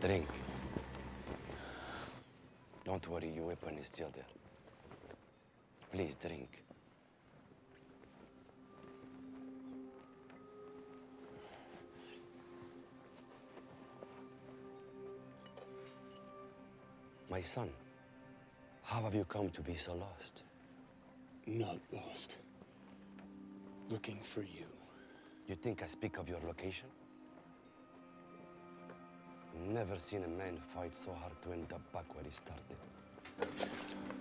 Drink. Don't worry, your weapon is still there. Please drink. My son, how have you come to be so lost? Not lost. Looking for you. You think I speak of your location? Never seen a man fight so hard to end up back where he started.